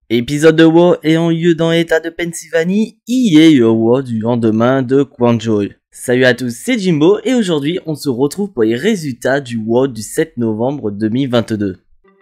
Épisode de WoW ayant lieu dans l'état de Pennsylvanie, il est le WoW du lendemain de Quanjoy. Salut à tous, c'est Jimbo et aujourd'hui on se retrouve pour les résultats du WoW du 7 novembre 2022.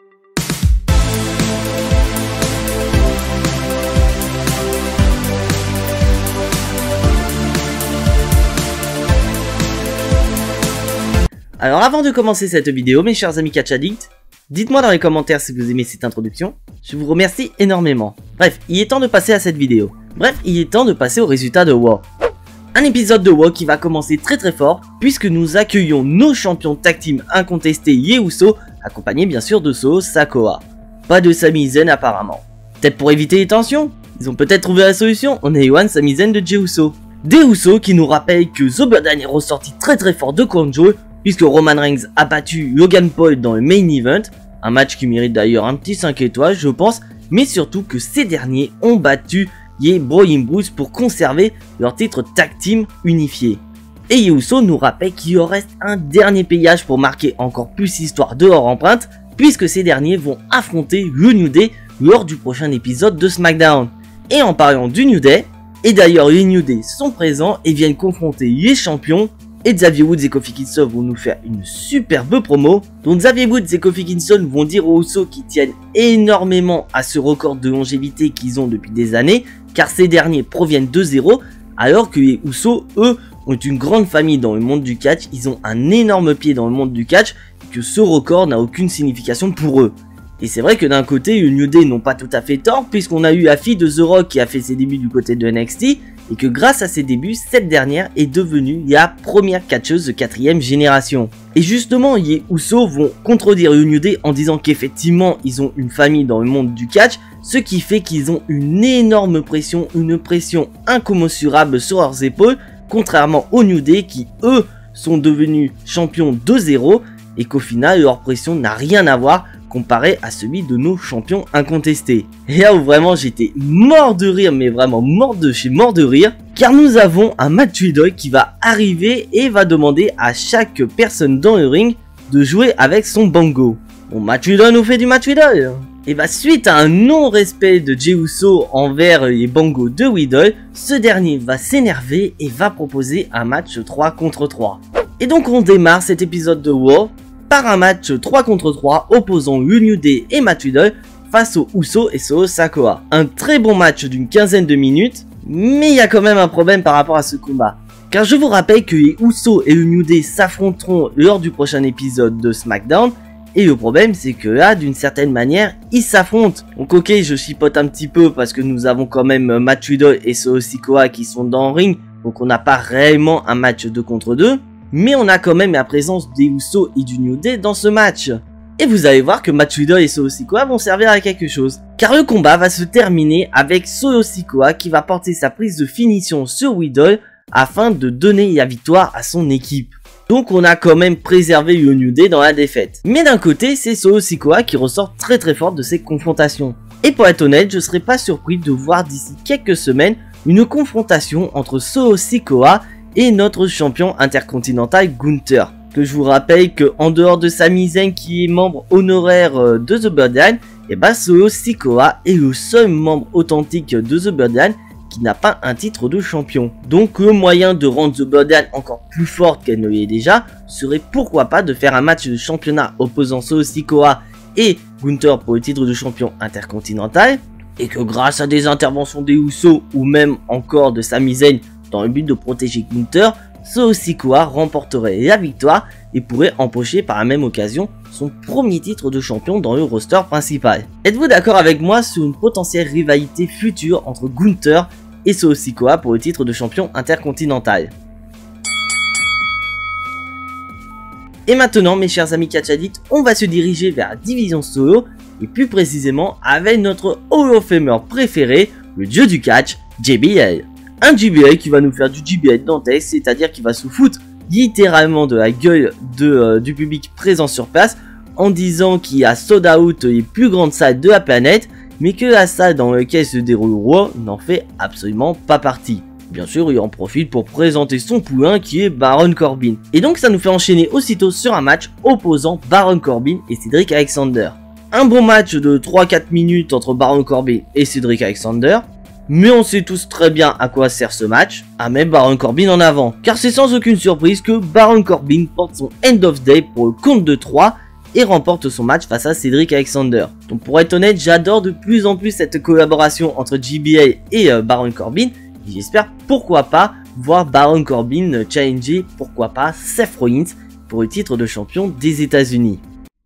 Alors avant de commencer cette vidéo, mes chers amis catch addicts, dites-moi dans les commentaires si vous aimez cette introduction, je vous remercie énormément. Bref, il est temps de passer à cette vidéo. Bref, il est temps de passer aux résultats de WoW. Un épisode de WoW qui va commencer très fort, puisque nous accueillons nos champions tag team incontestés Yehuso, accompagnés bien sûr de Solo Sikoa. Pas de Sami Zayn apparemment. Peut-être pour éviter les tensions, ils ont peut-être trouvé la solution, on a Ewan Sami Zayn de Yehuso. Des Usos qui nous rappellent que Zoberdan est ressorti très fort de Quanjoy, puisque Roman Reigns a battu Logan Paul dans le main event, un match qui mérite d'ailleurs un petit 5 étoiles je pense, mais surtout que ces derniers ont battu Ye Bro Bruce pour conserver leur titre tag team unifié. Et Yehuso nous rappelle qu'il en reste un dernier payage pour marquer encore plus l'histoire de leur empreinte, puisque ces derniers vont affronter le New Day lors du prochain épisode de SmackDown. Et en parlant du New Day, et d'ailleurs les New Day sont présents et viennent confronter les champions, et Xavier Woods et Kofi Kingston vont nous faire une superbe promo, dont Xavier Woods et Kofi Kingston vont dire aux Usos qu'ils tiennent énormément à ce record de longévité qu'ils ont depuis des années, car ces derniers proviennent de zéro, alors que les Usos, eux, ont une grande famille dans le monde du catch, ils ont un énorme pied dans le monde du catch, et que ce record n'a aucune signification pour eux. Et c'est vrai que d'un côté, les New Day n'ont pas tout à fait tort, puisqu'on a eu la fille de The Rock qui a fait ses débuts du côté de NXT, et que grâce à ses débuts, cette dernière est devenue la première catcheuse de 4ème génération. Et justement, les Usos vont contredire les New Day en disant qu'effectivement, ils ont une famille dans le monde du catch, ce qui fait qu'ils ont une énorme pression, une pression incommensurable sur leurs épaules, contrairement aux New Day qui, eux, sont devenus champions de zéro, et qu'au final, leur pression n'a rien à voir comparé à celui de nos champions incontestés. Et là où vraiment j'étais mort de rire, mais vraiment mort de rire, car nous avons un match idol qui va arriver et va demander à chaque personne dans le ring de jouer avec son bango. Bon, match idol nous fait du match idol. Et bah suite à un non-respect de Jey Uso envers les bangos de Riddle, ce dernier va s'énerver et va proposer un match 3 contre 3. Et donc on démarre cet épisode de WoW par un match 3 contre 3 opposant le New Day et Matt Riddle face aux Usos et Solo Sikoa. Un très bon match d'une quinzaine de minutes, mais il y a quand même un problème par rapport à ce combat. Car je vous rappelle que les Usos et le New Day s'affronteront lors du prochain épisode de SmackDown, et le problème c'est que là, d'une certaine manière, ils s'affrontent. Donc ok, je chipote un petit peu parce que nous avons quand même Matt Riddle et Solo Sikoa qui sont dans le ring, donc on n'a pas réellement un match 2 contre 2. Mais on a quand même la présence des Usos et du New Day dans ce match. Et vous allez voir que Matt Riddle et Solo Sikoa vont servir à quelque chose. Car le combat va se terminer avec Solo Sikoa qui va porter sa prise de finition sur Riddle afin de donner la victoire à son équipe. Donc on a quand même préservé le New Day dans la défaite. Mais d'un côté, c'est Solo Sikoa qui ressort très fort de ces confrontations. Et pour être honnête, je serais pas surpris de voir d'ici quelques semaines une confrontation entre Solo Sikoa et notre champion intercontinental Gunther, que je vous rappelle que en dehors de Sami Zayn qui est membre honoraire de The Bloodline, et bah Solo Sikoa est le seul membre authentique de The Bloodline qui n'a pas un titre de champion. Donc le moyen de rendre The Bloodline encore plus forte qu'elle ne l'est déjà serait pourquoi pas de faire un match de championnat opposant Solo Sikoa et Gunther pour le titre de champion intercontinental, et que grâce à des interventions des Usos ou même encore de Sami Zayn dans le but de protéger Gunther, Solo Sikoa remporterait la victoire et pourrait empocher par la même occasion son premier titre de champion dans le roster principal. Êtes-vous d'accord avec moi sur une potentielle rivalité future entre Gunther et Solo Sikoa pour le titre de champion intercontinental? Et maintenant mes chers amis catch addicts, on va se diriger vers la division solo et plus précisément avec notre Hall of Famer préféré, le dieu du catch, JBL. Un JBL qui va nous faire du JBL dantesque, c'est-à-dire qui va se foutre littéralement de la gueule du public présent sur place en disant qu'il a sold out les plus grandes salles de la planète, mais que la salle dans laquelle se déroule WoW n'en fait absolument pas partie. Bien sûr, il en profite pour présenter son poulain qui est Baron Corbin. Et donc ça nous fait enchaîner aussitôt sur un match opposant Baron Corbin et Cedric Alexander. un bon match de 3-4 minutes entre Baron Corbin et Cedric Alexander. Mais on sait tous très bien à quoi sert ce match, à mettre Baron Corbin en avant. Car c'est sans aucune surprise que Baron Corbin porte son End of Day pour le compte de 3 et remporte son match face à Cedric Alexander. Donc pour être honnête, j'adore de plus en plus cette collaboration entre GBA et Baron Corbin. Et j'espère pourquoi pas voir Baron Corbin challenger, pourquoi pas, Seth Rollins pour le titre de champion des États-Unis.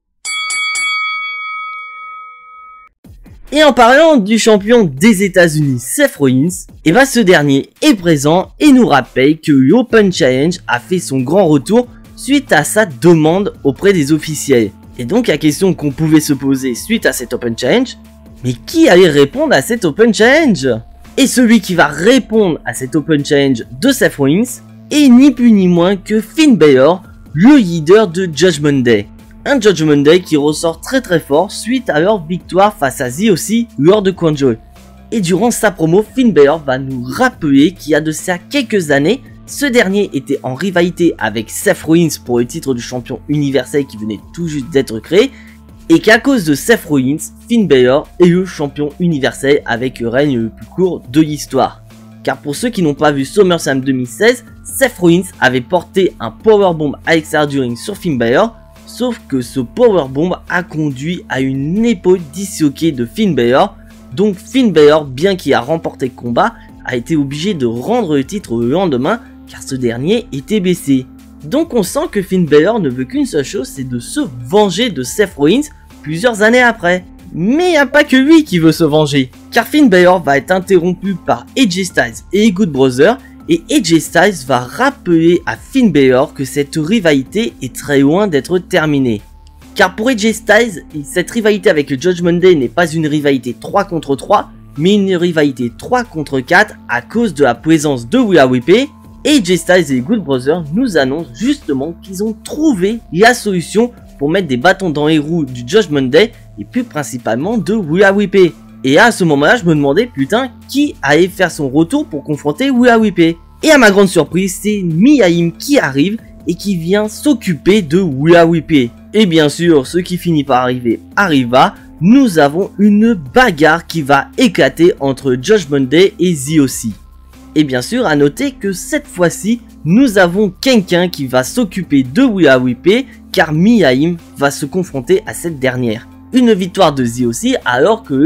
Et en parlant du champion des États-Unis, Seth Rollins, et bah ce dernier est présent et nous rappelle que l'Open Challenge a fait son grand retour suite à sa demande auprès des officiels. Et donc la question qu'on pouvait se poser suite à cet Open Challenge, mais qui allait répondre à cet Open Challenge? Et celui qui va répondre à cet Open Challenge de Seth Rollins est ni plus ni moins que Finn Balor, le leader de Judgment Day. Un Judgment Day qui ressort très fort suite à leur victoire face à ZOC lors de Crown Jewel. Et durant sa promo, Finn Balor va nous rappeler qu'il y a de ça quelques années, ce dernier était en rivalité avec Seth Rollins pour le titre du champion universel qui venait tout juste d'être créé, et qu'à cause de Seth Rollins, Finn Balor est le champion universel avec le règne le plus court de l'histoire. Car pour ceux qui n'ont pas vu SummerSlam 2016, Seth Rollins avait porté un powerbomb à l'extérieur du ring sur Finn Balor, sauf que ce powerbomb a conduit à une épaule disloquée de Finn Balor, donc Finn Balor, bien qu'il a remporté le combat, a été obligé de rendre le titre le lendemain car ce dernier était blessé. Donc on sent que Finn Balor ne veut qu'une seule chose, c'est de se venger de Seth Rollins plusieurs années après. Mais il n'y a pas que lui qui veut se venger, car Finn Balor va être interrompu par AJ Styles et Good Brother, et AJ Styles va rappeler à Finn Balor que cette rivalité est très loin d'être terminée. Car pour AJ Styles, cette rivalité avec le Judgment Day n'est pas une rivalité 3 contre 3, mais une rivalité 3 contre 4 à cause de la présence de Rhea Ripley. Et AJ Styles et Good Brother nous annoncent justement qu'ils ont trouvé la solution pour mettre des bâtons dans les roues du Judgment Day et plus principalement de Rhea Ripley. Et à ce moment-là, je me demandais, putain, qui allait faire son retour pour confronter Rhea Ripley. Et à ma grande surprise, c'est Mia Yim qui arrive et qui vient s'occuper de Rhea Ripley. Et bien sûr, ce qui finit par arriver arriva, nous avons une bagarre qui va éclater entre Judgment Day et ZOC. Et bien sûr, à noter que cette fois-ci, nous avons quelqu'un qui va s'occuper de Rhea Ripley car Mia Yim va se confronter à cette dernière. Une victoire de ZOC alors que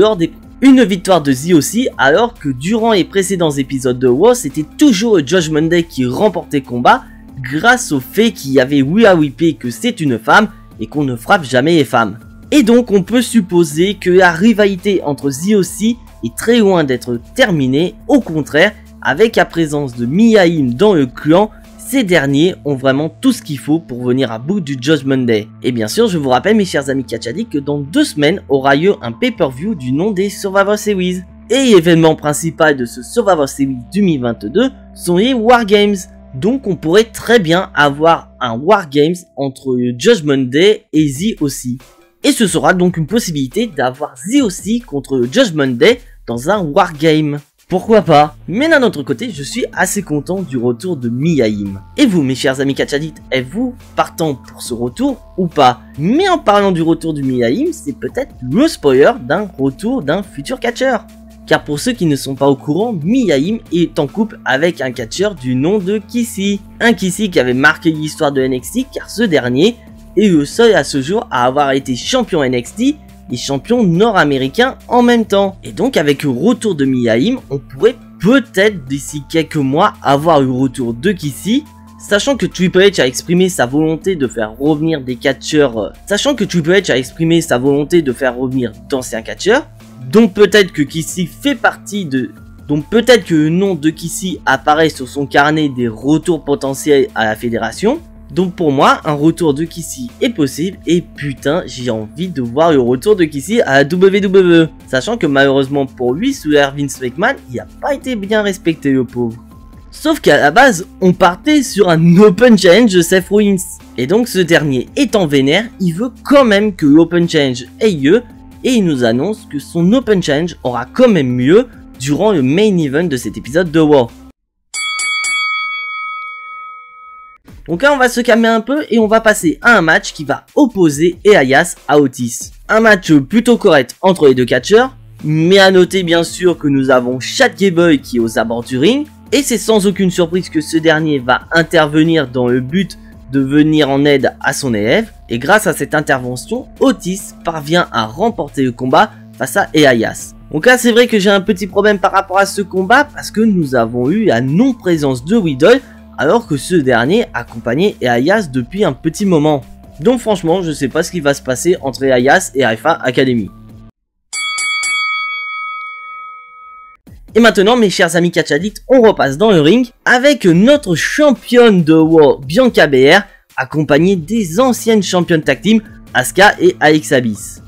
durant les précédents épisodes de WoW, c'était toujours le Judgment Day qui remportait le combat grâce au fait qu'il y avait Rhea Ripley, que c'est une femme et qu'on ne frappe jamais les femmes. Et donc on peut supposer que la rivalité entre ZOC est très loin d'être terminée, au contraire, avec la présence de Mia Yim dans le clan, ces derniers ont vraiment tout ce qu'il faut pour venir à bout du Judgment Day. Et bien sûr, je vous rappelle mes chers amis Catch Addict que dans 2 semaines aura lieu un pay-per-view du nom des Survivor Series. Et l'événement principal de ce Survivor Series 2022 sont les Wargames. Donc on pourrait très bien avoir un Wargames entre le Judgment Day et ZOC. Et ce sera donc une possibilité d'avoir ZOC contre le Judgment Day dans un Wargame. Pourquoi pas? Mais d'un autre côté, je suis assez content du retour de Mia Yim. Et vous, mes chers amis Catch Addict, êtes-vous partant pour ce retour ou pas? Mais en parlant du retour de Mia Yim, c'est peut-être le spoiler d'un retour d'un futur catcheur. Car pour ceux qui ne sont pas au courant, Mia Yim est en couple avec un catcheur du nom de Kissy. Un Kissy qui avait marqué l'histoire de NXT car ce dernier est le seul à ce jour à avoir été champion NXT et champion nord-américain en même temps. Et donc avec le retour de Mia Yim, on pourrait peut-être d'ici quelques mois avoir le retour de Kissy, sachant que Triple H a exprimé sa volonté de faire revenir des catcheurs, d'anciens catcheurs, donc peut-être que Kissy fait partie de... Donc peut-être que le nom de Kissy apparaît sur son carnet des retours potentiels à la fédération. Donc pour moi, un retour de Kissy est possible et putain, j'ai envie de voir le retour de Kissy à la WWE. Sachant que malheureusement pour lui, sous l'ère Vince McMahon, il n'a pas été bien respecté le pauvre. Sauf qu'à la base, on partait sur un Open Challenge de Seth Rollins. Et donc ce dernier étant vénère, il veut quand même que l'Open Challenge ait lieu et il nous annonce que son Open Challenge aura quand même lieu durant le main event de cet épisode de WoW. Donc là on va se calmer un peu et on va passer à un match qui va opposer Elias à Otis. Un match plutôt correct entre les deux catcheurs, mais à noter bien sûr que nous avons Shad Gable qui est aux abords du ring, et c'est sans aucune surprise que ce dernier va intervenir dans le but de venir en aide à son élève, et grâce à cette intervention, Otis parvient à remporter le combat face à Elias. Donc là c'est vrai que j'ai un petit problème par rapport à ce combat parce que nous avons eu la non-présence de Riddle alors que ce dernier accompagnait Elias depuis un petit moment. Donc franchement je sais pas ce qui va se passer entre Elias et Alpha Academy. Et maintenant mes chers amis catch addicts, on repasse dans le ring avec notre championne de WoW Bianca Belair accompagnée des anciennes championnes tag team Asuka et Alexa Bliss.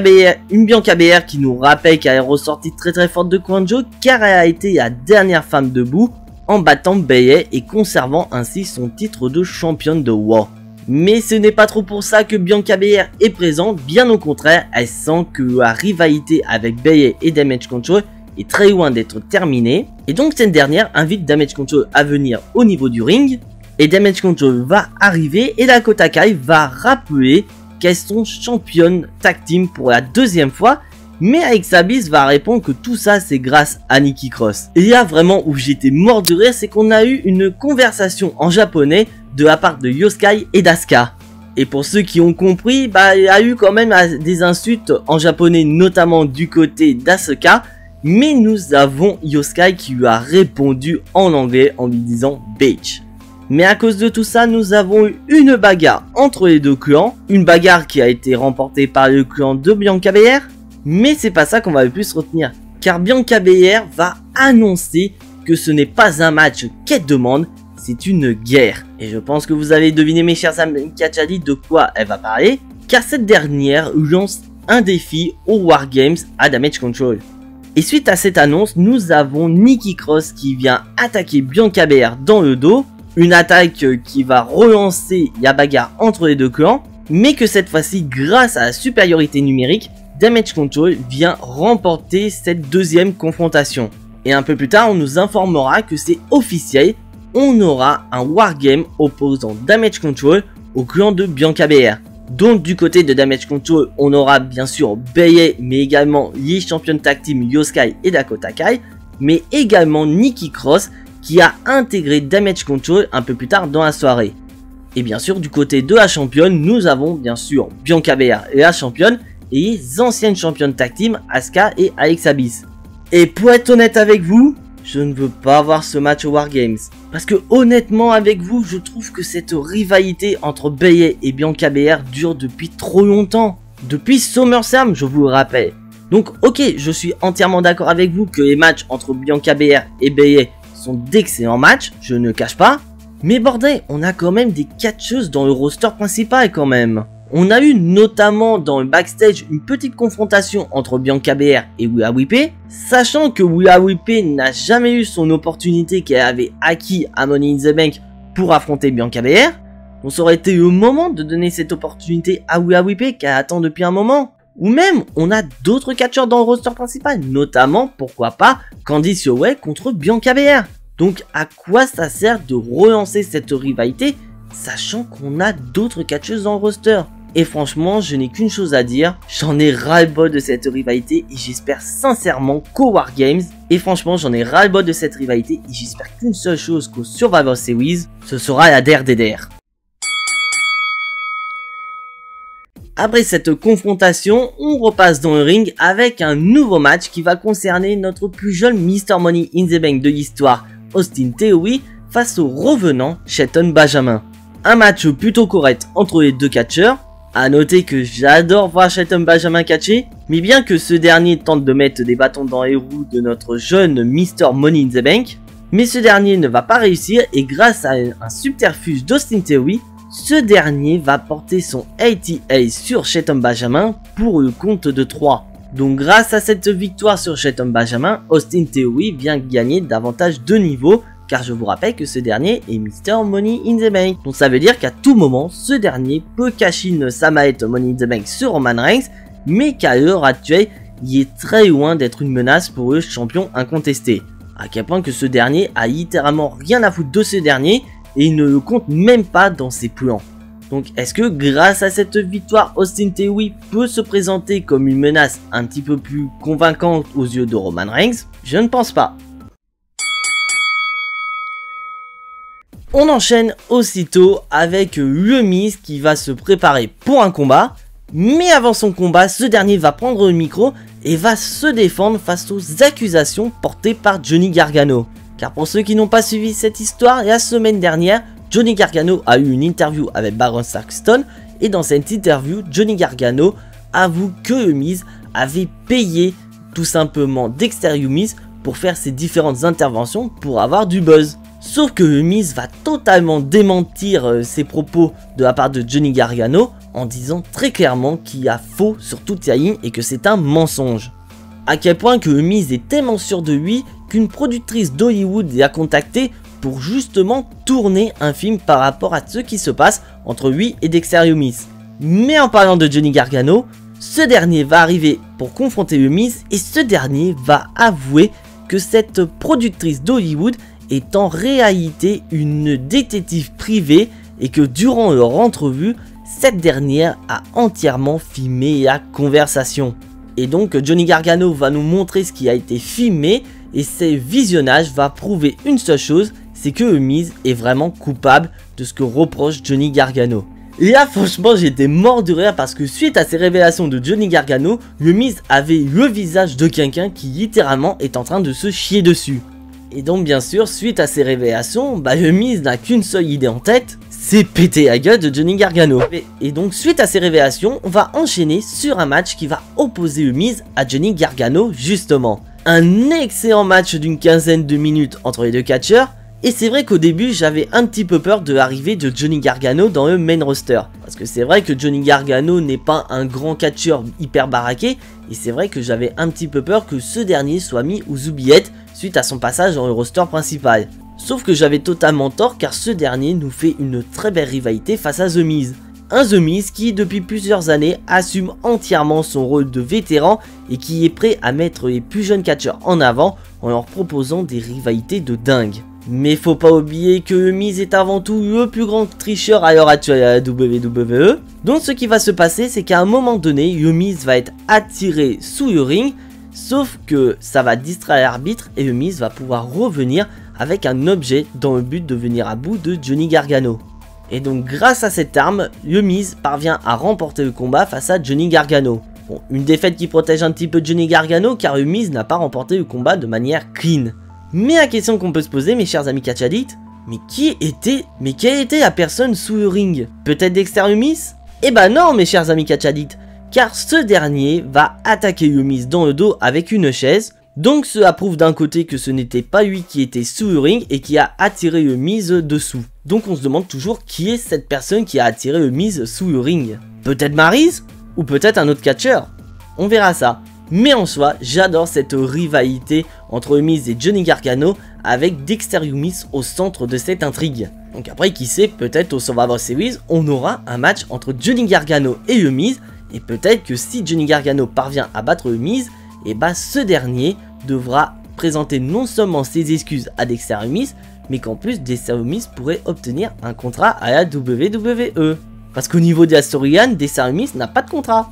Une Bianca Belair qui nous rappelle qu'elle est ressortie très forte de Kwanjo car elle a été la dernière femme debout en battant Bayley et conservant ainsi son titre de championne de WoW. Mais ce n'est pas trop pour ça que Bianca Belair est présente, bien au contraire, elle sent que la rivalité avec Bayley et Damage Control est très loin d'être terminée. Et donc cette dernière invite Damage Control à venir au niveau du ring. Et Damage Control va arriver et Dakota Kai va rappeler qu'elles sont championnes tag team pour la deuxième fois. Mais Alexa Bliss va répondre que tout ça c'est grâce à Nikki Cross. Et là vraiment où j'étais mort de rire, c'est qu'on a eu une conversation en japonais de la part de Yoskai et d'Asuka. Et pour ceux qui ont compris, il y a eu quand même des insultes en japonais, notamment du côté d'Asuka. Mais nous avons Yoskai qui lui a répondu en anglais en lui disant bitch. Mais à cause de tout ça, nous avons eu une bagarre entre les deux clans. Une bagarre qui a été remportée par le clan de Bianca Belair. Mais c'est pas ça qu'on va le plus retenir. Car Bianca Belair va annoncer que ce n'est pas un match qu'elle demande, c'est une guerre. Et je pense que vous avez deviné mes chers amis catch addicts de quoi elle va parler. Car cette dernière lance un défi au Wargames à Damage Control. Et suite à cette annonce, nous avons Nikki Cross qui vient attaquer Bianca Belair dans le dos. Une attaque qui va relancer la bagarre entre les deux clans, mais que cette fois-ci, grâce à la supériorité numérique, Damage Control vient remporter cette deuxième confrontation. Et un peu plus tard, on nous informera que c'est officiel, on aura un Wargame opposant Damage Control au clan de Bianca Belair. Donc du côté de Damage Control, on aura bien sûr Bayley, mais également les championnes tag team Yoskai et Dakota Kai, mais également Nikki Cross, qui a intégré Damage Control un peu plus tard dans la soirée. Et bien sûr du côté de la championne, nous avons bien sûr Bianca Belair et la championne et les anciennes championnes tag team Asuka et Alexa Bliss. Et pour être honnête avec vous, je ne veux pas voir ce match au Wargames. Parce que honnêtement avec vous, je trouve que cette rivalité entre Bayley et Bianca Belair dure depuis trop longtemps. Depuis SummerSlam, je vous le rappelle. Donc ok, je suis entièrement d'accord avec vous que les matchs entre Bianca Belair et Bayley sont d'excellents matchs, je ne cache pas. Mais bordel, on a quand même des catcheuses dans le roster principal quand même. On a eu notamment dans le backstage une petite confrontation entre Bianca Belair et Rhea Ripley, sachant que Rhea Ripley n'a jamais eu son opportunité qu'elle avait acquis à Money in the Bank pour affronter Bianca Belair. Donc ça aurait été le moment de donner cette opportunité à Rhea Ripley qu'elle attend depuis un moment. Ou même, on a d'autres catcheurs dans le roster principal, notamment, pourquoi pas, Candice LeRae contre Bianca Belair. Donc à quoi ça sert de relancer cette rivalité, sachant qu'on a d'autres catcheuses dans le roster? Et franchement, je n'ai qu'une chose à dire, j'en ai ras-le-bol de cette rivalité et j'espère sincèrement qu'au Wargames, et franchement j'en ai ras-le-bol de cette rivalité et j'espère qu'une seule chose qu'au Survivor Series, ce sera la DRDR. Après cette confrontation, on repasse dans le ring avec un nouveau match qui va concerner notre plus jeune Mr. Money in the Bank de l'histoire, Austin Theory, face au revenant Shelton Benjamin. Un match plutôt correct entre les deux catcheurs. A noter que j'adore voir Shelton Benjamin catcher, mais bien que ce dernier tente de mettre des bâtons dans les roues de notre jeune Mr. Money in the Bank, mais ce dernier ne va pas réussir et grâce à un subterfuge d'Austin Theory, ce dernier va porter son ATA sur Shelton Benjamin pour le compte de 3. Donc grâce à cette victoire sur Shelton Benjamin, Austin Theory vient gagner davantage de niveau, car je vous rappelle que ce dernier est Mr. Money in the Bank. Donc ça veut dire qu'à tout moment, ce dernier peut cash-in sa mallette Money in the Bank sur Roman Reigns, mais qu'à l'heure actuelle, il est très loin d'être une menace pour le champion incontesté. À quel point que ce dernier a littéralement rien à foutre de ce dernier, et il ne le compte même pas dans ses plans. Donc est-ce que grâce à cette victoire, Austin Theory peut se présenter comme une menace un petit peu plus convaincante aux yeux de Roman Reigns? Je ne pense pas. On enchaîne aussitôt avec The Miz qui va se préparer pour un combat. Mais avant son combat, ce dernier va prendre le micro et va se défendre face aux accusations portées par Johnny Gargano. Car pour ceux qui n'ont pas suivi cette histoire, la semaine dernière, Johnny Gargano a eu une interview avec Baron Saxton et dans cette interview, Johnny Gargano avoue que The Miz avait payé tout simplement Dexter Lumis pour faire ses différentes interventions pour avoir du buzz. Sauf que The Miz va totalement démentir ces propos de la part de Johnny Gargano en disant très clairement qu'il y a faux sur toute sa ligne et que c'est un mensonge. À quel point que The Miz est tellement sûr de lui qu'une productrice d'Hollywood l'a contacté pour justement tourner un film par rapport à ce qui se passe entre lui et Dexter Lumis. Mais en parlant de Johnny Gargano, ce dernier va arriver pour confronter The Miz et ce dernier va avouer que cette productrice d'Hollywood est en réalité une détective privée et que durant leur entrevue, cette dernière a entièrement filmé la conversation. Et donc Johnny Gargano va nous montrer ce qui a été filmé et ces visionnages va prouver une seule chose, c'est que The Miz est vraiment coupable de ce que reproche Johnny Gargano. Et là franchement j'étais mort de rire parce que suite à ces révélations de Johnny Gargano, The Miz avait le visage de quelqu'un qui littéralement est en train de se chier dessus. Et donc bien sûr suite à ces révélations, The Miz n'a qu'une seule idée en tête, c'est péter la gueule de Johnny Gargano. Et donc suite à ces révélations, on va enchaîner sur un match qui va opposer The Miz à Johnny Gargano justement. Un excellent match d'une quinzaine de minutes entre les deux catcheurs. Et c'est vrai qu'au début j'avais un petit peu peur de l'arrivée de Johnny Gargano dans le main roster. Parce que c'est vrai que Johnny Gargano n'est pas un grand catcheur hyper baraqué. Et c'est vrai que j'avais un petit peu peur que ce dernier soit mis aux oubliettes suite à son passage dans le roster principal. Sauf que j'avais totalement tort car ce dernier nous fait une très belle rivalité face à The Miz. Un The Miz qui depuis plusieurs années assume entièrement son rôle de vétéran et qui est prêt à mettre les plus jeunes catcheurs en avant en leur proposant des rivalités de dingue. Mais faut pas oublier que The Miz est avant tout le plus grand tricheur à l'heure actuelle à la WWE. Donc ce qui va se passer c'est qu'à un moment donné, The Miz va être attiré sous le ring. Sauf que ça va distraire l'arbitre et The Miz va pouvoir revenir avec un objet dans le but de venir à bout de Johnny Gargano. Et donc grâce à cette arme, The Miz parvient à remporter le combat face à Johnny Gargano. Bon, une défaite qui protège un petit peu Johnny Gargano car The Miz n'a pas remporté le combat de manière clean. Mais la question qu'on peut se poser mes chers amis catch addicts, quelle était la personne sous le ring? Peut-être Dexter Lumis? Eh ben non mes chers amis catch addicts, car ce dernier va attaquer The Miz dans le dos avec une chaise. Donc cela prouve d'un côté que ce n'était pas lui qui était sous le ring et qui a attiré The Miz dessous. Donc on se demande toujours qui est cette personne qui a attiré The Miz sous le ring. Peut-être Maryse? Ou peut-être un autre catcheur? On verra ça. Mais en soi, j'adore cette rivalité entre The Miz et Johnny Gargano avec Dexter Lumis au centre de cette intrigue. Donc après qui sait, peut-être au Survivor Series, on aura un match entre Johnny Gargano et The Miz. Et peut-être que si Johnny Gargano parvient à battre The Miz, et ce dernier devra présenter non seulement ses excuses à Dexter Lumis, mais qu'en plus Dexter Lumis pourrait obtenir un contrat à la WWE. Parce qu'au niveau de la storyline, Dexter Lumis n'a pas de contrat.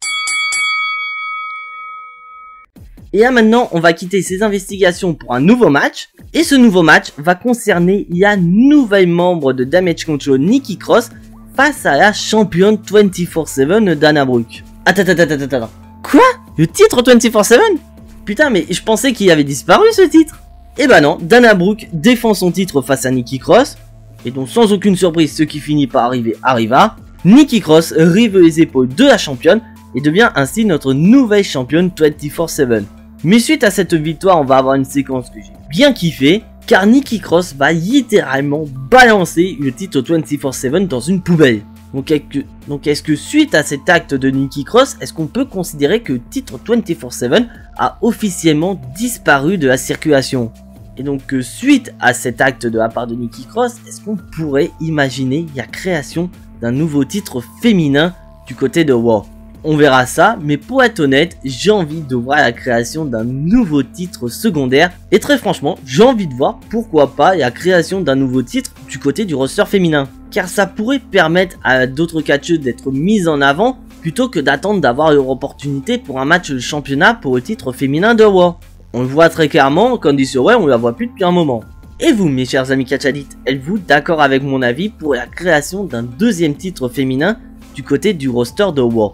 Et là maintenant, on va quitter ces investigations pour un nouveau match. Et ce nouveau match va concerner la nouvelle membre de Damage Control, Nikki Cross, face à la championne 24/7 Dana Brooke. Attends. Quoi? Le titre 24/7? Putain, mais je pensais qu'il avait disparu ce titre. Et bah non, Dana Brooke défend son titre face à Nikki Cross. Et donc sans aucune surprise, ce qui finit par arriver arriva. Nikki Cross rive les épaules de la championne et devient ainsi notre nouvelle championne 24/7. Mais suite à cette victoire, on va avoir une séquence que j'ai bien kiffé, car Nikki Cross va littéralement balancer le titre 24/7 dans une poubelle. Donc est-ce que suite à cet acte de Nikki Cross, est-ce qu'on peut considérer que le titre 24/7 a officiellement disparu de la circulation? Et donc suite à cet acte de la part de Nikki Cross, est-ce qu'on pourrait imaginer la création d'un nouveau titre féminin du côté de Raw? On verra ça, mais pour être honnête, j'ai envie de voir la création d'un nouveau titre secondaire. Et très franchement, j'ai envie de voir pourquoi pas la création d'un nouveau titre du côté du roster féminin. Car ça pourrait permettre à d'autres catcheuses d'être mises en avant plutôt que d'attendre d'avoir leur opportunité pour un match de championnat pour le titre féminin de Raw. On le voit très clairement, Candice LeRae, on la voit plus depuis un moment. Et vous, mes chers amis Catch Addicts, êtes-vous d'accord avec mon avis pour la création d'un deuxième titre féminin du côté du roster de Raw?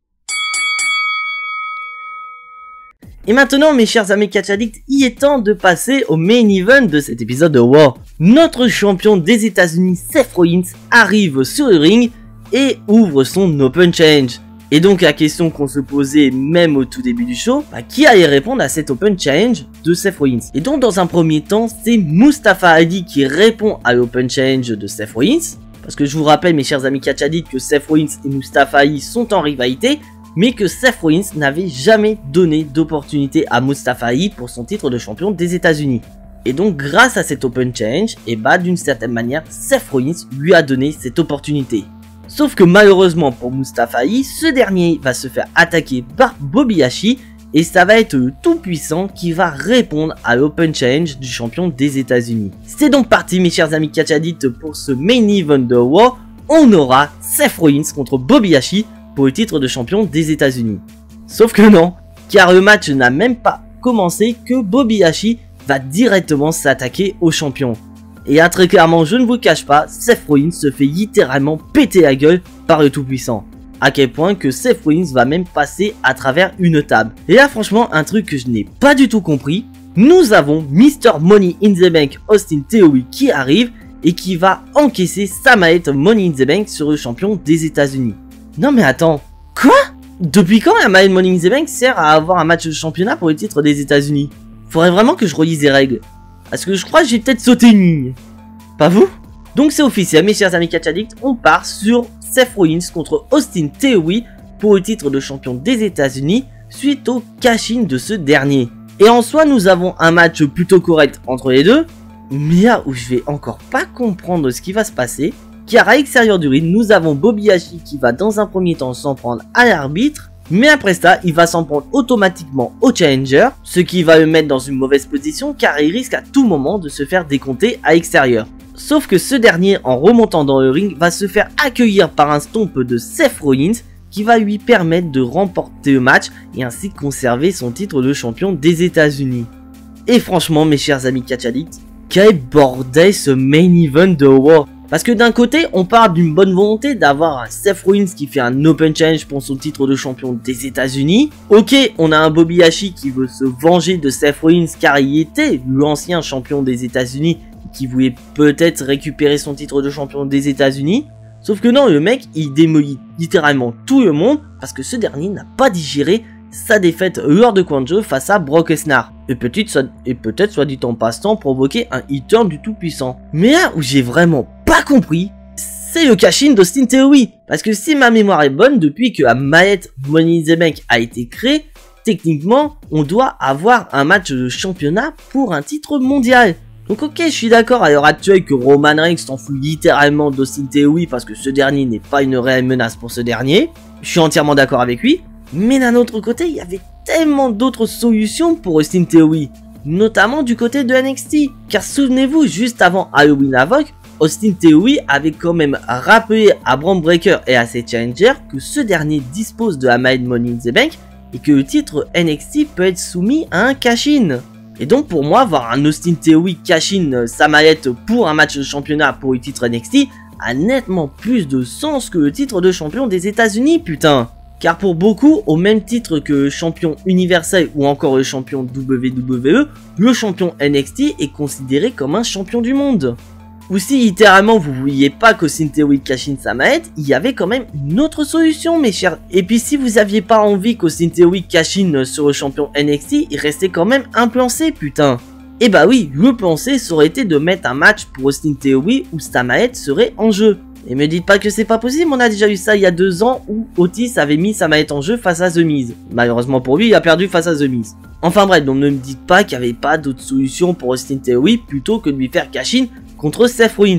Et maintenant, mes chers amis Catch Addicts, il est temps de passer au main event de cet épisode de Raw. Notre champion des États-Unis, Seth Rollins, arrive sur le ring et ouvre son Open Challenge. Et donc la question qu'on se posait même au tout début du show, qui allait répondre à cet Open Challenge de Seth Rollins? Et donc dans un premier temps, c'est Mustafa Ali qui répond à l'Open Challenge de Seth Rollins. Parce que je vous rappelle, mes chers amis Catch Addicts, que Seth Rollins et Mustafa Ali sont en rivalité, mais que Seth Rollins n'avait jamais donné d'opportunité à Mustafa Ali pour son titre de champion des États-Unis. Et donc grâce à cet Open Challenge, et d'une certaine manière, Seth Rollins lui a donné cette opportunité. Sauf que malheureusement pour Mustafa Ali, ce dernier va se faire attaquer par Bobby Lashley et ça va être le tout-puissant qui va répondre à l'Open Challenge du champion des États-Unis. C'est donc parti mes chers amis Catch Addicts pour ce main event de Raw. On aura Seth Rollins contre Bobby Lashley pour le titre de champion des États-Unis. Sauf que non, car le match n'a même pas commencé que Bobby Lashley va directement s'attaquer au champion. Et très clairement, je ne vous cache pas, Seth Rollins se fait littéralement péter la gueule par le tout-puissant. À quel point que Seth Rollins va même passer à travers une table. Et là franchement, un truc que je n'ai pas du tout compris, nous avons Mr. Money in the Bank Austin Theory qui arrive et qui va encaisser sa mallette Money in the Bank sur le champion des États-Unis. Non mais attends, quoi? Depuis quand la mallette Money in the Bank sert à avoir un match de championnat pour le titre des États-Unis? Faudrait vraiment que je relise les règles. Parce que je crois que j'ai peut-être sauté une ligne. Pas vous? Donc c'est officiel mes chers amis Catch Addicts, on part sur Seth Rollins contre Austin Theory pour le titre de champion des États-Unis suite au cash-in de ce dernier. Et en soi nous avons un match plutôt correct entre les deux, mais là où je vais encore pas comprendre ce qui va se passer, car à l'extérieur du ring nous avons Bobby Lashley qui va dans un premier temps s'en prendre à l'arbitre, mais après ça il va s'en prendre automatiquement au challenger, ce qui va le mettre dans une mauvaise position car il risque à tout moment de se faire décompter à l'extérieur. Sauf que ce dernier en remontant dans le ring va se faire accueillir par un stomp de Seth Rollins qui va lui permettre de remporter le match et ainsi conserver son titre de champion des États-Unis. Et franchement mes chers amis Catch Addicts, quel bordel ce main event de Raw. Parce que d'un côté, on parle d'une bonne volonté d'avoir un Seth Rollins qui fait un Open Challenge pour son titre de champion des États-Unis. Ok, on a un Bobby Lashley qui veut se venger de Seth Rollins car il était l'ancien champion des États-Unis qui voulait peut-être récupérer son titre de champion des États-Unis. Sauf que non, le mec, il démolit littéralement tout le monde parce que ce dernier n'a pas digéré sa défaite lors de Quanjo face à Brock Lesnar. Et peut-être, soit dit en passant, provoquer un hit-turn du tout-puissant. Mais là où j'ai vraiment pas compris, c'est le cash-in d'Austin Theory. Parce que si ma mémoire est bonne, depuis que la mallette Money in the Bank a été créée, techniquement, on doit avoir un match de championnat pour un titre mondial. Donc ok, je suis d'accord à l'heure actuelle que Roman Reigns s'en fout littéralement d'Austin Theory parce que ce dernier n'est pas une réelle menace pour ce dernier. Je suis entièrement d'accord avec lui. Mais d'un autre côté, il y avait tellement d'autres solutions pour Austin Theory, notamment du côté de NXT. Car souvenez-vous, juste avant Halloween Havoc, Austin Theory avait quand même rappelé à Bron Breakker et à ses challengers que ce dernier dispose de la mallette Money in the Bank et que le titre NXT peut être soumis à un cash-in. Et donc pour moi, voir un Austin Theory cash-in sa mallette pour un match de championnat pour le titre NXT a nettement plus de sens que le titre de champion des États-Unis, putain. Car pour beaucoup, au même titre que le champion universel ou encore le champion WWE, le champion NXT est considéré comme un champion du monde. Ou si littéralement vous vouliez pas qu'Austin Theory cash-in sa mallette, il y avait quand même une autre solution mes chers. Et puis si vous aviez pas envie qu'Austin Theory cash-in sur le champion NXT, il restait quand même un plan C putain. Et bah oui, le plan C ça aurait été de mettre un match pour Austin Theory où sa mallette serait en jeu. Et me dites pas que c'est pas possible, on a déjà eu ça il y a 2 ans où Otis avait mis sa mallette en jeu face à The Miz. Malheureusement pour lui, il a perdu face à The Miz. Enfin bref, donc ne me dites pas qu'il n'y avait pas d'autre solution pour Austin Theory plutôt que de lui faire cash-in contre Seth Rollins.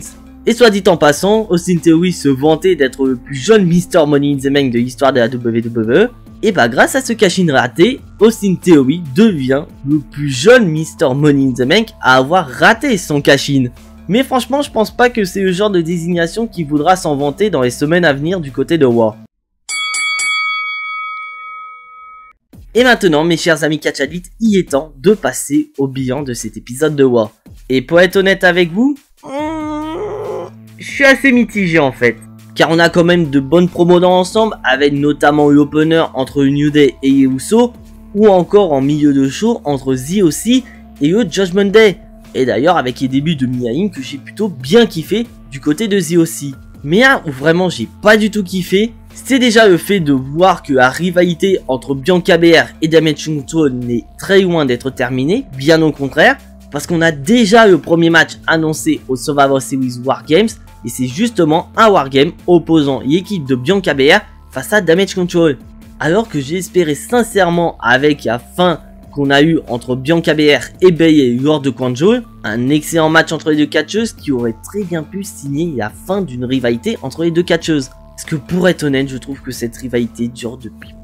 Et soit dit en passant, Austin Theory se vantait d'être le plus jeune Mr. Money in the Bank de l'histoire de la WWE. Et bah grâce à ce cash-in raté, Austin Theory devient le plus jeune Mr. Money in the Bank à avoir raté son cash-in. Mais franchement, je pense pas que c'est le genre de désignation qui voudra s'en vanter dans les semaines à venir du côté de Raw. Et maintenant, mes chers amis Catch Addict, il est temps de passer au bilan de cet épisode de Raw. Et pour être honnête avec vous, je suis assez mitigé en fait. Car on a quand même de bonnes promos dans l'ensemble, avec notamment l'opener entre New Day et les Usos, ou encore en milieu de show entre The OC et le Judgment Day. Et d'ailleurs avec les débuts de Mia Yim que j'ai plutôt bien kiffé du côté de The OC. Mais là où vraiment j'ai pas du tout kiffé, c'est déjà le fait de voir que la rivalité entre Bianca Belair et Damage Control n'est très loin d'être terminée, bien au contraire, parce qu'on a déjà le premier match annoncé au Survivor Series War Games, et c'est justement un Wargame opposant l'équipe de Bianca Belair face à Damage Control. Alors que j'ai espéré sincèrement avec la fin qu'on a eu entre Bianca Belair et Bayley lors de Crown Jewel, un excellent match entre les deux catcheuses qui aurait très bien pu signer la fin d'une rivalité entre les deux catcheuses. Parce que pour être honnête, je trouve que cette rivalité dure depuis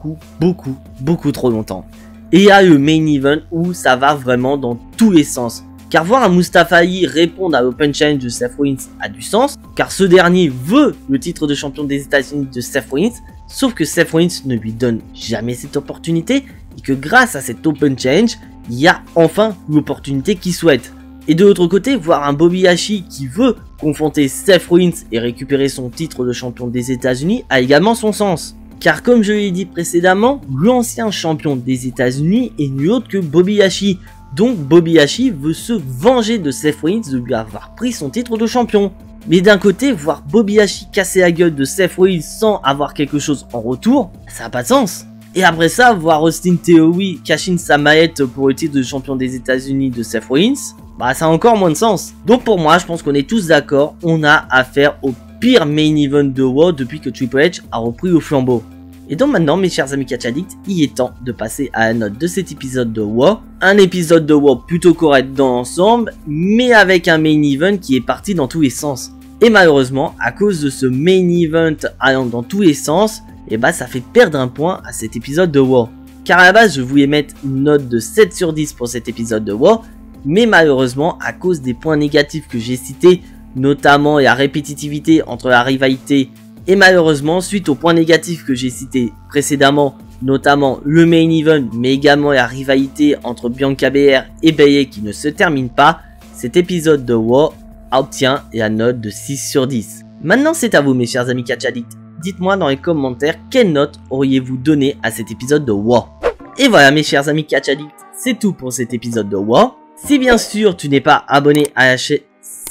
beaucoup trop longtemps. Et il y a le main event où ça va vraiment dans tous les sens. Car voir un Mustafa Ali répondre à l'Open Challenge de Seth Rollins a du sens, car ce dernier veut le titre de champion des États-Unis de Seth Rollins, sauf que Seth Rollins ne lui donne jamais cette opportunité, et que grâce à cet Open Challenge, il y a enfin l'opportunité qu'il souhaite. Et de l'autre côté, voir un Bobby Lashley qui veut confronter Seth Rollins et récupérer son titre de champion des États-Unis a également son sens. Car comme je l'ai dit précédemment, l'ancien champion des États-Unis est nul autre que Bobby Lashley. Donc Bobby Lashley veut se venger de Seth Rollins de lui avoir pris son titre de champion. Mais d'un côté, voir Bobby Lashley casser la gueule de Seth Rollins sans avoir quelque chose en retour, ça n'a pas de sens. Et après ça, voir Austin Theory cash in sa mallette pour le titre de champion des États-Unis de Seth Rollins, bah ça a encore moins de sens. Donc pour moi, je pense qu'on est tous d'accord, on a affaire au pire main event de Raw depuis que Triple H a repris le flambeau. Et donc maintenant, mes chers amis Catch Addict, il est temps de passer à la note de cet épisode de Raw. Un épisode de Raw plutôt correct dans l'ensemble, mais avec un main event qui est parti dans tous les sens. Et malheureusement, à cause de ce main event allant dans tous les sens, et bah ça fait perdre un point à cet épisode de Raw. Car à la base, je voulais mettre une note de 7 sur 10 pour cet épisode de Raw, mais malheureusement, à cause des points négatifs que j'ai cités, notamment la répétitivité entre la rivalité, et malheureusement, suite aux points négatifs que j'ai cités précédemment, notamment le main event, mais également la rivalité entre Bianca Belair et Bayley qui ne se termine pas, cet épisode de Raw obtient la note de 6 sur 10. Maintenant, c'est à vous, mes chers amis Catch Addict. Dites-moi dans les commentaires quelle note auriez-vous donné à cet épisode de Raw. Et voilà, mes chers amis Catch Addict, c'est tout pour cet épisode de Raw. Si bien sûr tu n'es pas abonné à la chaîne,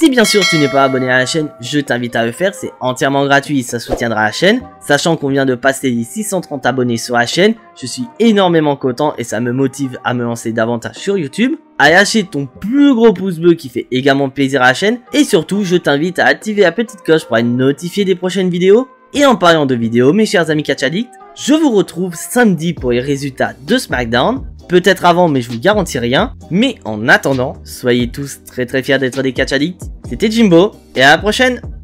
je t'invite à le faire, c'est entièrement gratuit, ça soutiendra la chaîne. Sachant qu'on vient de passer les 630 abonnés sur la chaîne, je suis énormément content et ça me motive à me lancer davantage sur YouTube. À lâcher ton plus gros pouce bleu qui fait également plaisir à la chaîne. Et surtout, je t'invite à activer la petite cloche pour être notifié des prochaines vidéos. Et en parlant de vidéos, mes chers amis Catch Addict, je vous retrouve samedi pour les résultats de SmackDown. Peut-être avant, mais je vous garantis rien. Mais en attendant, soyez tous très fiers d'être des Catch Addicts. C'était Jimbo, et à la prochaine!